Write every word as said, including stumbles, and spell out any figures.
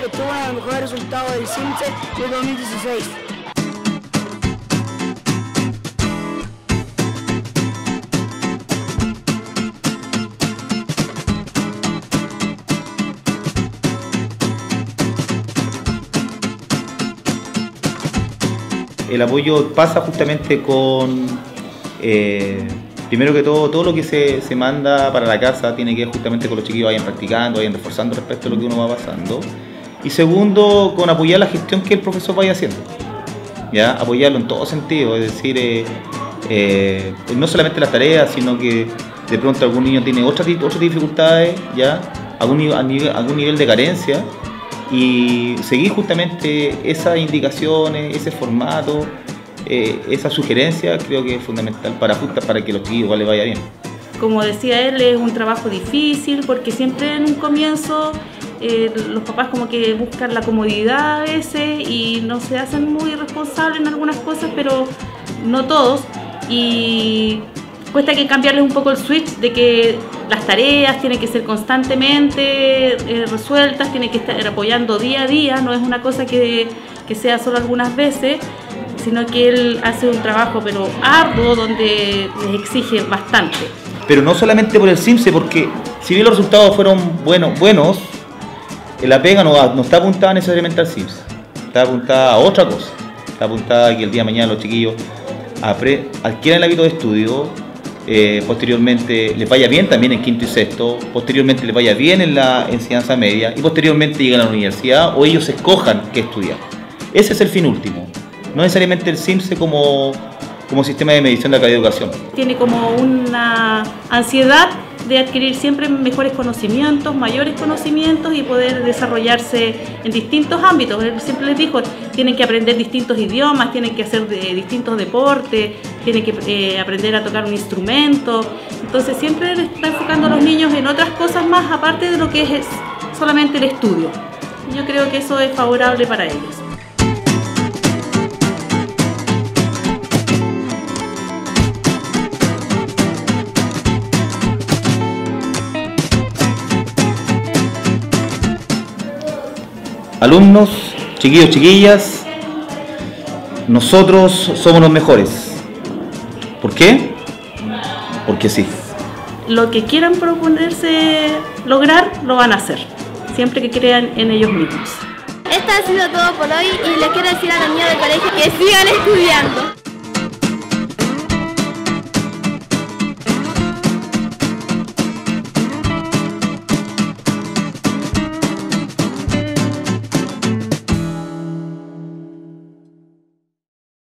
que tuvo los mejores resultados del CIMSE de dos mil dieciséis. El apoyo pasa justamente con, eh, primero que todo, todo lo que se, se manda para la casa tiene que ver justamente con los chiquillos vayan practicando, vayan reforzando respecto a lo que uno va pasando. Y segundo, con apoyar la gestión que el profesor vaya haciendo, ¿ya? Apoyarlo en todo sentido, es decir, eh, eh, no solamente las tareas, sino que de pronto algún niño tiene otras, otras dificultades, ¿ya? Algún, nivel, algún nivel de carencia. Y seguir justamente esas indicaciones, ese formato, eh, esa sugerencia, creo que es fundamental para, para que los chiquillos igual les vaya bien. Como decía él, es un trabajo difícil porque siempre en un comienzo eh, los papás como que buscan la comodidad a veces y no se hacen muy responsables en algunas cosas, pero no todos. Y cuesta que cambiarles un poco el switch de que las tareas tienen que ser constantemente eh, resueltas, tienen que estar apoyando día a día, no es una cosa que, que sea solo algunas veces, sino que él hace un trabajo pero arduo donde les exige bastante. Pero no solamente por el CIMSE, porque si bien los resultados fueron buenos, buenos la pega no, no está apuntada necesariamente al CIMSE, está apuntada a otra cosa, está apuntada a que el día de mañana los chiquillos adquieran el hábito de estudio. Eh, posteriormente les vaya bien también en quinto y sexto, posteriormente les vaya bien en la enseñanza media y posteriormente lleguen a la universidad o ellos escojan qué estudiar. Ese es el fin último, no necesariamente el CIMSE como, como sistema de medición de la calidad de educación. Tiene como una ansiedad de adquirir siempre mejores conocimientos, mayores conocimientos y poder desarrollarse en distintos ámbitos. Él siempre les dijo, tienen que aprender distintos idiomas, tienen que hacer de, distintos deportes, tienen que eh, aprender a tocar un instrumento. Entonces siempre le está enfocando a los niños en otras cosas más aparte de lo que es solamente el estudio. Yo creo que eso es favorable para ellos. Alumnos, chiquillos, chiquillas, nosotros somos los mejores. ¿Por qué? Porque sí. Lo que quieran proponerse lograr, lo van a hacer, siempre que crean en ellos mismos. Esto ha sido todo por hoy y les quiero decir a los niños del colegio que sigan estudiando.